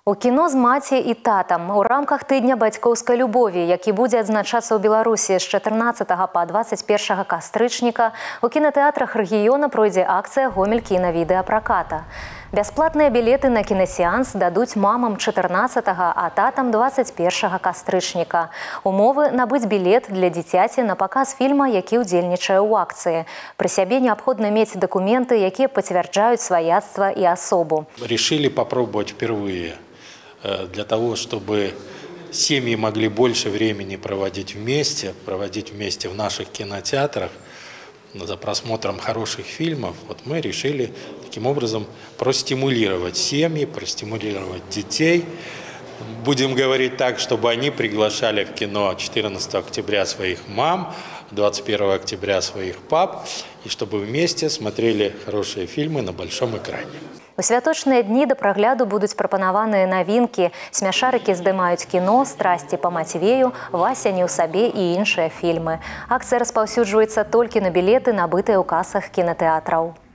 У кіно з маці і татам у рамках тыдня бацькоўскай любові, які будзе адзначацца ў Беларусі з 14 па 21 кастрычніка, у кінатэатрах рэгіёна пройдзе акцыя «Гомель кінавідэапраката». Бясплатныя білеты на кінасеанс дадуць мамам 14, а татам 21 кастрычніка. Умовы набыць білет для дзіцяці на паказ фільма, які ўдзельнічае ў акцыі. Пры сябе неабходна мець дакументы, якія пацвярджаюць сваяцтва і асобу. Решили попробовать впервые для того, чтобы семьи могли больше времени проводить вместе в наших кинотеатрах за просмотром хороших фильмов. Вот мы решили таким образом простимулировать семьи, простимулировать детей. Будем говорить так, чтобы они приглашали в кино 14 октября своих мам, 21 октября своих пап, и чтобы вместе смотрели хорошие фильмы на большом экране. У святочныя дні да прагляду будуць прапанаваныя навінкі. Смяшарыкі здымаюць кіно, страсці па Мацвею, Вася не ў сабе і іншыя фільмы. Акцыя распаўсюджваецца толькі на білеты, набытыя ў касах кінатэатраў.